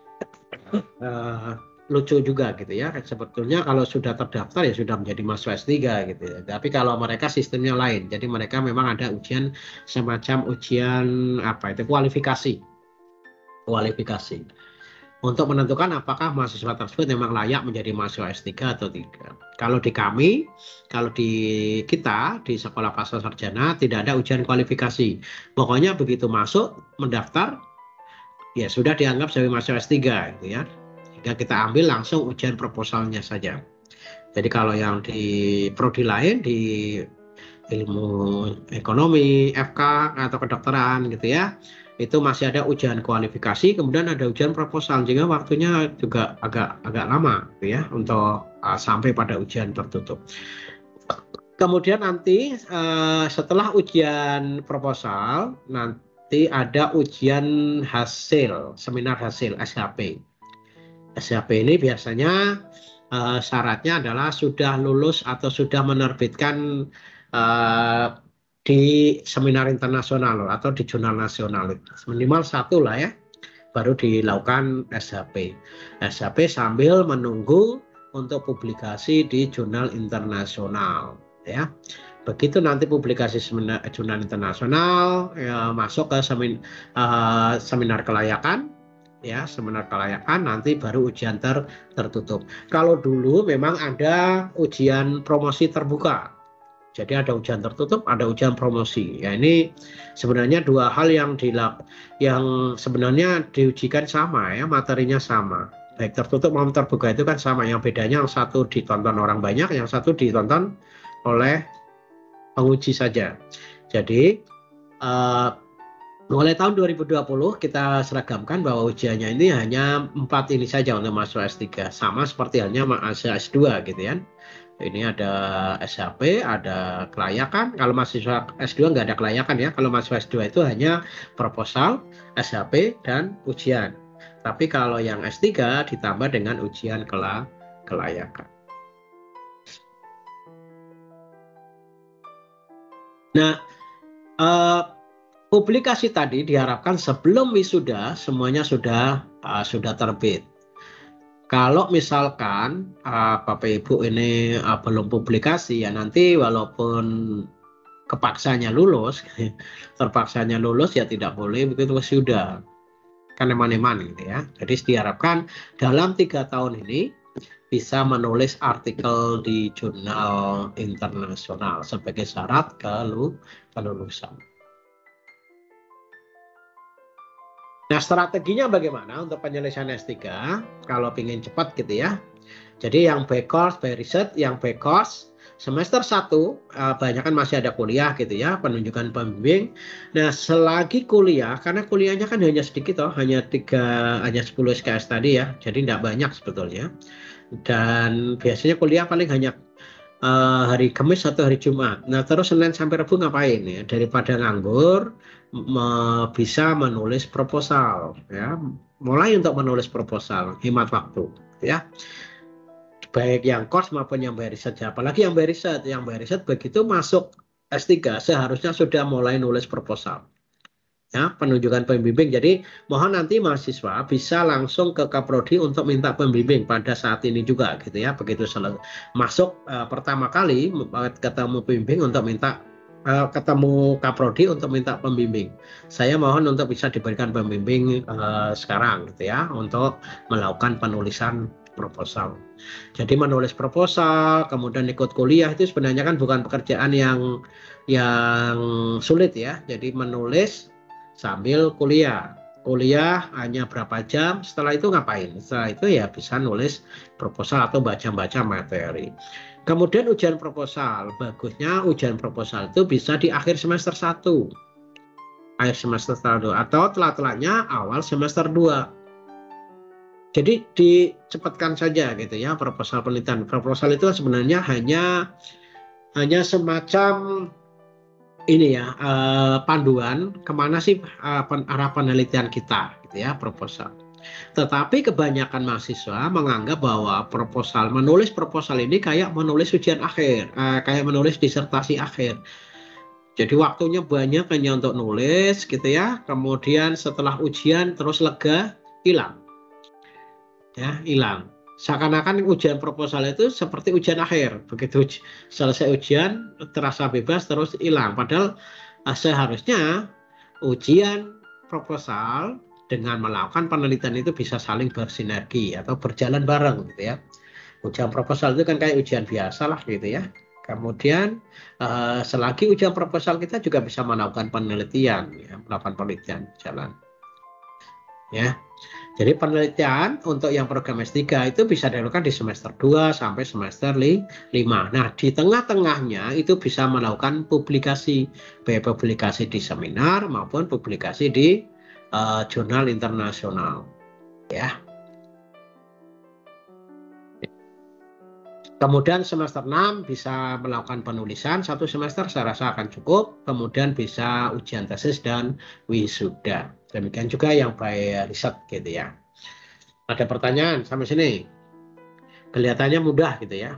Speaker 1: uh, lucu juga gitu ya. Sebetulnya kalau sudah terdaftar ya sudah menjadi mahasiswa S tiga gitu ya. Tapi kalau mereka sistemnya lain. Jadi mereka memang ada ujian semacam ujian apa itu kualifikasi. Kualifikasi. Untuk menentukan apakah mahasiswa tersebut memang layak menjadi mahasiswa S tiga atau tidak. Kalau di kami, kalau di kita, di Sekolah Pasca Sarjana tidak ada ujian kualifikasi. Pokoknya begitu masuk, mendaftar, ya sudah dianggap sebagai mahasiswa S tiga gitu ya. Sehingga kita ambil langsung ujian proposalnya saja. Jadi kalau yang di prodi lain, di ilmu ekonomi, F K atau kedokteran gitu ya, itu masih ada ujian kualifikasi, kemudian ada ujian proposal, sehingga waktunya juga agak agak lama gitu ya untuk uh, sampai pada ujian tertutup. Kemudian nanti uh, setelah ujian proposal nanti ada ujian hasil, seminar hasil S H P. S H P ini biasanya uh, syaratnya adalah sudah lulus atau sudah menerbitkan uh, di seminar internasional atau di jurnal nasional, minimal satu lah ya, baru dilakukan S H P. S H P sambil menunggu untuk publikasi di jurnal internasional ya. Begitu nanti publikasi seminar, jurnal internasional ya, masuk ke semin, uh, seminar kelayakan ya, seminar kelayakan nanti baru ujian ter, tertutup. Kalau dulu memang ada ujian promosi terbuka. Jadi ada ujian tertutup, ada ujian promosi. Ya ini sebenarnya dua hal yang dilak, yang sebenarnya diujikan sama ya, materinya sama. Baik tertutup maupun terbuka itu kan sama. Yang bedanya yang satu ditonton orang banyak, yang satu ditonton oleh penguji saja. Jadi uh, mulai tahun dua ribu dua puluh kita seragamkan bahwa ujiannya ini hanya empat ini saja untuk mahasiswa S tiga, sama seperti halnya mahasiswa S dua gitu ya. Ini ada S H P, ada kelayakan. Kalau mahasiswa S dua nggak ada kelayakan ya. Kalau mahasiswa S dua itu hanya proposal, S H P, dan ujian. Tapi kalau yang S tiga ditambah dengan ujian kela kelayakan. Nah, eh, publikasi tadi diharapkan sebelum wisuda semuanya sudah uh, sudah terbit. Kalau misalkan uh, Bapak Ibu ini uh, belum publikasi ya nanti walaupun kepaksanya lulus, terpaksanya lulus ya tidak boleh begitu wisuda. Kan eman-eman gitu ya. Jadi diharapkan dalam tiga tahun ini bisa menulis artikel di jurnal internasional sebagai syarat kelulusan. Nah strateginya bagaimana untuk penyelesaian S tiga kalau ingin cepat gitu ya. Jadi yang by course, by research, yang by course semester satu uh, banyak kan masih ada kuliah gitu ya, penunjukan pembimbing. Nah selagi kuliah, karena kuliahnya kan hanya sedikit toh, hanya tiga, hanya sepuluh S K S tadi ya, jadi tidak banyak sebetulnya. Dan biasanya kuliah paling hanya uh, hari Kamis atau hari Jumat. Nah terus Senin sampai Rabu ngapain ya? Daripada nganggur, me bisa menulis proposal ya. Mulai untuk menulis proposal, hemat waktu ya. Baik yang course maupun yang by riset, apalagi yang by riset, yang by riset begitu masuk S tiga seharusnya sudah mulai nulis proposal. ya, penunjukan pembimbing. Jadi mohon nanti mahasiswa bisa langsung ke Kaprodi untuk minta pembimbing pada saat ini juga gitu ya. Begitu selesai masuk uh, pertama kali ketemu pembimbing untuk minta uh, ketemu Kaprodi untuk minta pembimbing. Saya mohon untuk bisa diberikan pembimbing uh, sekarang gitu ya untuk melakukan penulisan proposal. Jadi menulis proposal, kemudian ikut kuliah itu sebenarnya kan bukan pekerjaan yang yang sulit ya. Jadi menulis sambil kuliah. Kuliah hanya berapa jam, setelah itu ngapain? Setelah itu ya bisa nulis proposal atau baca-baca materi. Kemudian ujian proposal. Bagusnya ujian proposal itu bisa di akhir semester satu. Akhir semester satu atau telat-telatnya awal semester dua. Jadi dicepatkan saja gitu ya proposal penelitian. Proposal itu sebenarnya hanya hanya semacam ini ya eh, panduan kemana sih eh, pen, arah penelitian kita gitu ya proposal. Tetapi kebanyakan mahasiswa menganggap bahwa proposal menulis proposal ini kayak menulis ujian akhir, eh, kayak menulis disertasi akhir. Jadi waktunya banyak hanya untuk nulis gitu ya. Kemudian setelah ujian terus lega hilang. Ya hilang. Seakan-akan ujian proposal itu seperti ujian akhir, begitu uji, selesai ujian terasa bebas terus hilang. Padahal uh, seharusnya ujian proposal dengan melakukan penelitian itu bisa saling bersinergi atau berjalan bareng gitu ya. Ujian proposal itu kan kayak ujian biasa lah gitu ya. Kemudian uh, selagi ujian proposal kita juga bisa melakukan penelitian, ya, melakukan penelitian jalan. Ya. Jadi penelitian untuk yang program S tiga itu bisa dilakukan di semester dua sampai semester lima. Nah, di tengah-tengahnya itu bisa melakukan publikasi, baik publikasi di seminar maupun publikasi di uh, jurnal internasional. Ya. Kemudian semester enam bisa melakukan penulisan, satu semester saya rasa akan cukup. Kemudian bisa ujian tesis dan wisuda. Demikian juga yang by riset gitu ya. Ada pertanyaan sampai sini? Kelihatannya mudah gitu ya.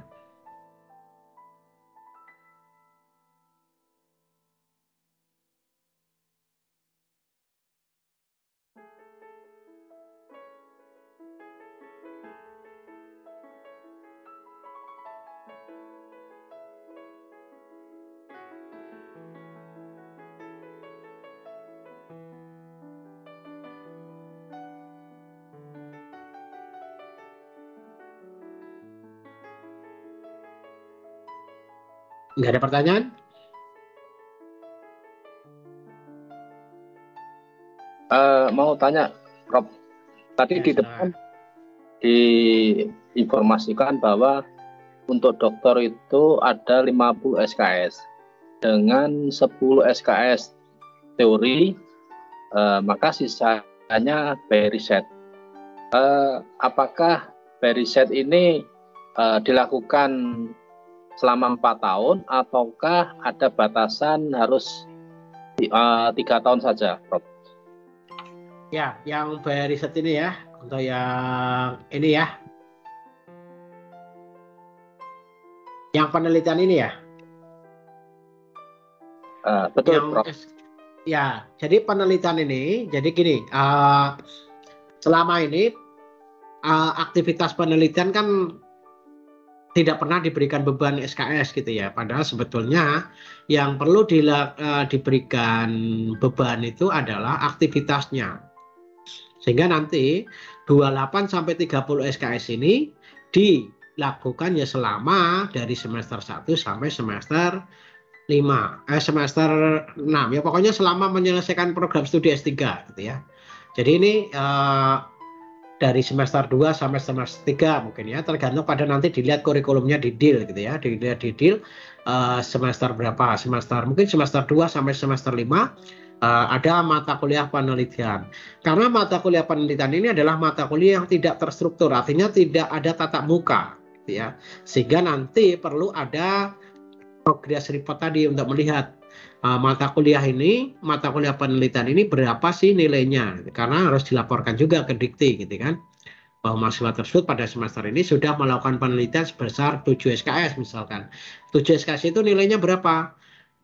Speaker 1: Nggak ada pertanyaan?
Speaker 4: Uh, mau tanya, Prof. Tadi ya, di depan diinformasikan bahwa untuk doktor itu ada lima puluh S K S dengan sepuluh S K S teori, uh, maka sisanya by riset. Uh, apakah by riset ini uh, dilakukan selama empat tahun ataukah ada batasan harus uh, tiga tahun saja, Prof?
Speaker 1: Ya, yang by riset ini ya, untuk yang ini ya, yang penelitian ini ya.
Speaker 4: Uh, betul,
Speaker 1: yang,
Speaker 4: Prof.
Speaker 1: Ya, jadi penelitian ini, jadi gini, uh, selama ini uh, aktivitas penelitian kan tidak pernah diberikan beban S K S gitu ya. Padahal sebetulnya yang perlu di, uh, diberikan beban itu adalah aktivitasnya. Sehingga nanti dua puluh delapan sampai tiga puluh S K S ini dilakukan ya selama dari semester satu sampai semester lima, eh semester enam. Ya pokoknya selama menyelesaikan program studi S tiga gitu ya. Jadi ini uh, dari semester dua sampai semester tiga mungkin ya, tergantung pada nanti dilihat kurikulumnya di D I L gitu ya, dilihat di D I L uh, semester berapa, semester mungkin semester dua sampai semester lima uh, ada mata kuliah penelitian. Karena mata kuliah penelitian ini adalah mata kuliah yang tidak terstruktur, artinya tidak ada tatap muka gitu ya. Sehingga nanti perlu ada progress report tadi untuk melihat Uh, mata kuliah ini, mata kuliah penelitian ini berapa sih nilainya? Karena harus dilaporkan juga ke Dikti, gitu kan? Bahwa mahasiswa tersebut pada semester ini sudah melakukan penelitian sebesar tujuh S K S misalkan. tujuh S K S itu nilainya berapa?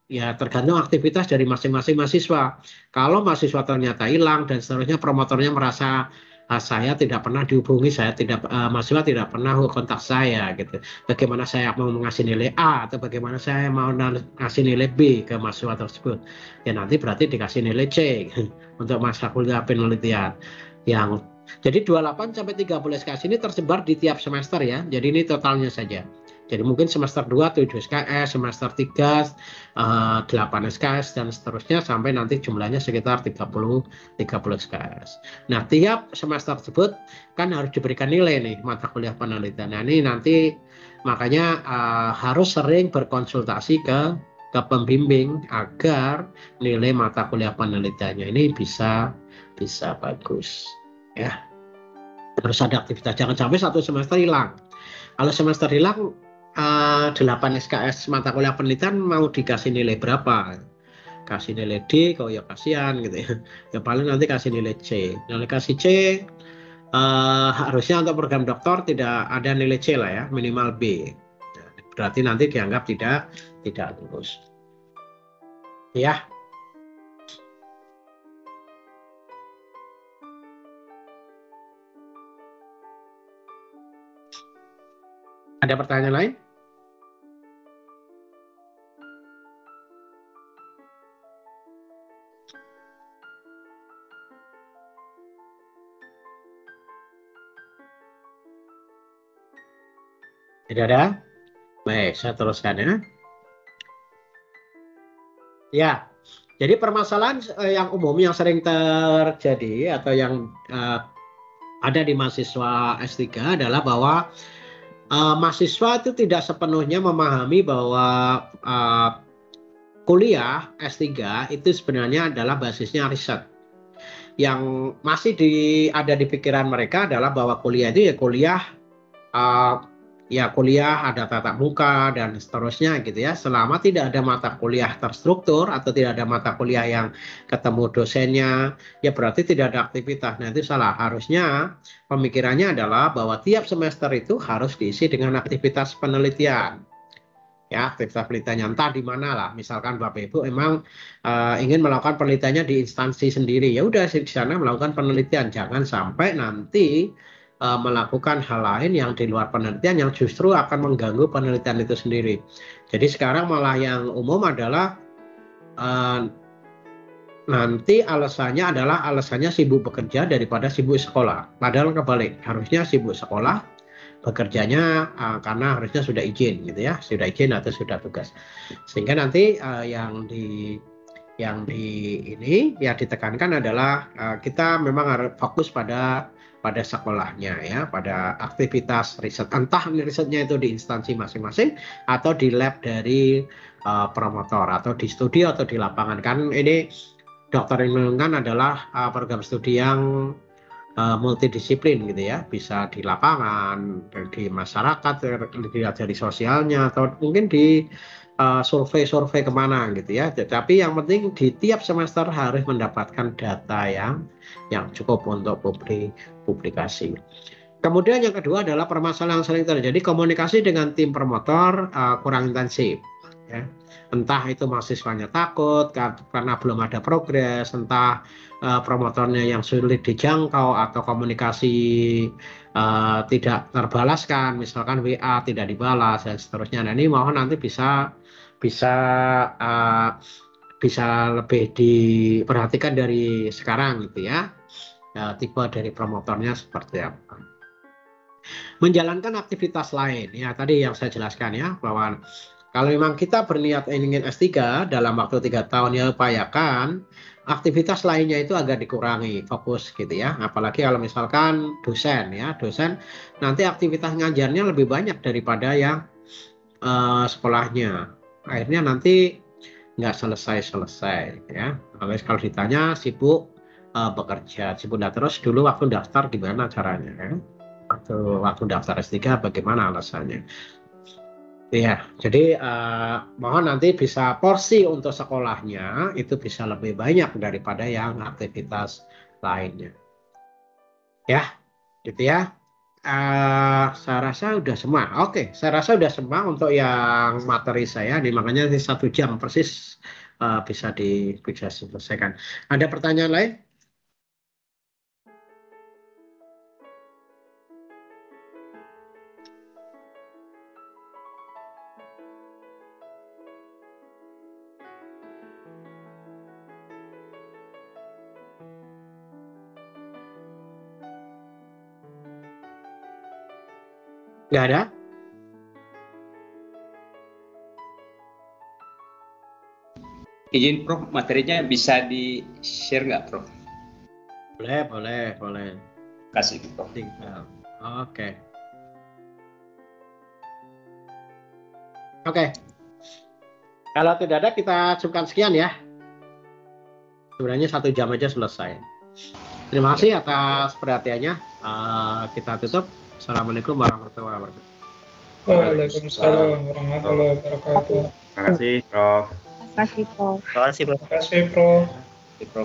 Speaker 1: ya tergantung aktivitas dari masing-masing mahasiswa. Kalau mahasiswa ternyata hilang dan seterusnya, promotornya merasa ah, saya tidak pernah dihubungi, saya tidak uh, mahasiswa tidak pernah kontak saya gitu. Bagaimana saya mau ngasih nilai A atau bagaimana saya mau ngasih nilai B ke mahasiswa tersebut? Ya nanti berarti dikasih nilai C untuk masa kuliah penelitian. Yang jadi dua puluh delapan sampai tiga puluh S K S ini tersebar di tiap semester ya. Jadi ini totalnya saja. Jadi mungkin semester dua tujuh S K S, semester tiga uh, delapan S K S dan seterusnya sampai nanti jumlahnya sekitar tiga puluh S K S. Nah, tiap semester tersebut kan harus diberikan nilai nih mata kuliah penelitian. Nah, ini nanti makanya uh, harus sering berkonsultasi ke ke pembimbing agar nilai mata kuliah penelitiannya ini bisa bisa bagus ya. Harus ada aktivitas, jangan sampai satu semester hilang. Kalau semester hilang uh, delapan S K S mata kuliah penelitian mau dikasih nilai berapa? Kasih nilai D, kalau ya kasihan gitu ya. Ya paling nanti kasih nilai C. Nilai kasih C uh, harusnya untuk program doktor tidak ada nilai C lah ya, minimal B. Berarti nanti dianggap tidak tidak lulus. Ya. Ada pertanyaan lain? Tidak ada? Baik, saya teruskan ya. Ya, jadi permasalahan yang umum yang sering terjadi atau yang uh, ada di mahasiswa S tiga adalah bahwa Uh, mahasiswa itu tidak sepenuhnya memahami bahwa uh, kuliah S tiga itu sebenarnya adalah basisnya riset. Yang masih di, ada di pikiran mereka adalah bahwa kuliah itu ya kuliah uh, ya kuliah ada tatap muka dan seterusnya gitu ya. Selama tidak ada mata kuliah terstruktur atau tidak ada mata kuliah yang ketemu dosennya, ya berarti tidak ada aktivitas. Nah itu salah. Harusnya pemikirannya adalah bahwa tiap semester itu harus diisi dengan aktivitas penelitian. Ya, aktivitas penelitiannya entah di mana lah. Misalkan Bapak Ibu emang uh, ingin melakukan penelitiannya di instansi sendiri, ya udah di sana melakukan penelitian. Jangan sampai nanti uh, melakukan hal lain yang di luar penelitian yang justru akan mengganggu penelitian itu sendiri. Jadi sekarang malah yang umum adalah uh, nanti alasannya adalah alasannya sibuk bekerja daripada sibuk sekolah. Padahal kebalik, harusnya sibuk sekolah, bekerjanya uh, karena harusnya sudah izin gitu ya, sudah izin atau sudah tugas. Sehingga nanti uh, yang di yang di ini ya ditekankan adalah uh, kita memang harus fokus pada pada sekolahnya ya, pada aktivitas riset. Entah risetnya itu di instansi masing-masing atau di lab dari uh, promotor atau di studio atau di lapangan. Kan ini dokter lingkungan adalah uh, program studi yang uh, multidisiplin gitu ya, bisa di lapangan, di masyarakat, dilihat dari sosialnya atau mungkin di uh, survei-survei kemana gitu ya. Tetapi yang penting di tiap semester harus mendapatkan data yang yang cukup untuk publik, publikasi. Kemudian yang kedua adalah permasalahan yang sering terjadi, komunikasi dengan tim promotor uh, kurang intensif. Ya. Entah itu mahasiswanya takut karena belum ada progres, entah uh, promotornya yang sulit dijangkau atau komunikasi uh, tidak terbalaskan, misalkan W A tidak dibalas dan seterusnya. Nah ini mohon nanti bisa bisa uh, bisa lebih diperhatikan dari sekarang gitu ya, uh, tipe dari promotornya seperti apa. Menjalankan aktivitas lain ya tadi yang saya jelaskan ya, bahwa kalau memang kita berniat ingin S tiga dalam waktu tiga tahun ya upayakan aktivitas lainnya itu agak dikurangi, fokus gitu ya. Apalagi kalau misalkan dosen ya, dosen nanti aktivitas ngajarnya lebih banyak daripada yang uh, sekolahnya. Akhirnya nanti nggak selesai-selesai ya. Kalau ditanya sibuk uh, bekerja, sibuk nah, terus dulu waktu daftar gimana caranya ya? Waktu, waktu daftar S tiga bagaimana alasannya? Ya, jadi uh, mohon nanti bisa porsi untuk sekolahnya itu bisa lebih banyak daripada yang aktivitas lainnya. Ya, gitu ya. Uh, saya rasa udah semua. Oke, saya rasa udah semua untuk yang materi saya. Nih, makanya di satu jam persis uh, bisa di bisa selesaikan. Ada pertanyaan lain? Nggak ada?
Speaker 6: Izin Prof, materinya bisa di-share nggak Prof?
Speaker 1: Boleh, boleh, boleh.
Speaker 6: Kasih Prof.
Speaker 1: Tinggal. Oke. Oke. Kalau tidak ada, kita cukupkan sekian ya. Sebenarnya satu jam aja selesai. Terima kasih atas perhatiannya. Uh, kita tutup. Assalamualaikum warahmatullahi wabarakatuh.
Speaker 7: Waalaikumsalam warahmatullahi wabarakatuh.
Speaker 2: Terima kasih, Prof.
Speaker 3: Terima kasih, Prof.
Speaker 7: Terima kasih, Prof. Terima kasih, Prof.
Speaker 6: Prof.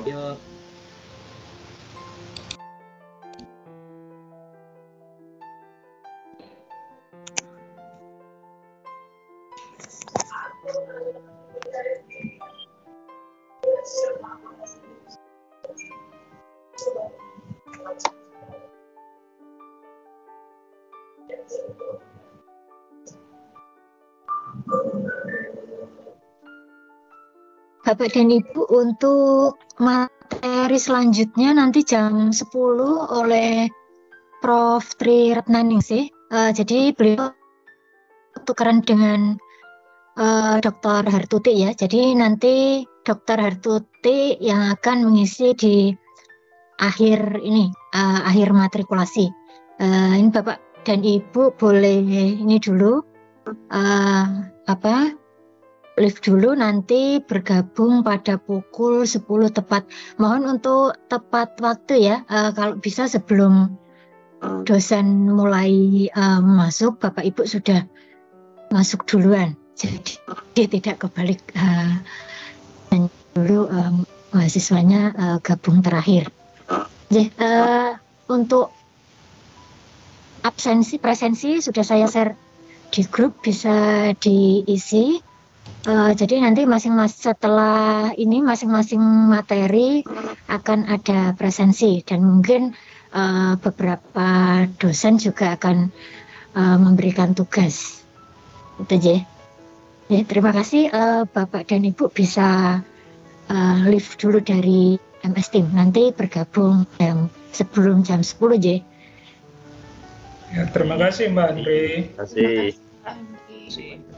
Speaker 8: Bapak dan Ibu, untuk materi selanjutnya nanti jam sepuluh oleh Profesor Tri Retnaningsih. Uh, jadi beliau tukaran dengan uh, Doktor Hartuti ya. Jadi nanti Doktor Hartuti yang akan mengisi di akhir ini, uh, akhir matrikulasi. Uh, ini Bapak dan Ibu boleh ini dulu uh, apa? live dulu, nanti bergabung pada pukul sepuluh tepat. Mohon untuk tepat waktu ya, uh, kalau bisa sebelum dosen mulai uh, masuk, Bapak Ibu sudah masuk duluan. Jadi dia tidak kebalik uh, dan dulu um, mahasiswanya uh, gabung terakhir. Jadi, uh, untuk absensi, presensi sudah saya share di grup, bisa diisi. Uh, jadi nanti masing-masing setelah ini masing-masing materi akan ada presensi, dan mungkin uh, beberapa dosen juga akan uh, memberikan tugas. Itu aja. Ya, terima kasih uh, Bapak dan Ibu, bisa uh, leave dulu dari M S Team. Nanti bergabung jam sebelum jam sepuluh aja.
Speaker 7: Ya, terima kasih Mbak Andri.
Speaker 2: Terima kasih.
Speaker 3: Terima kasih.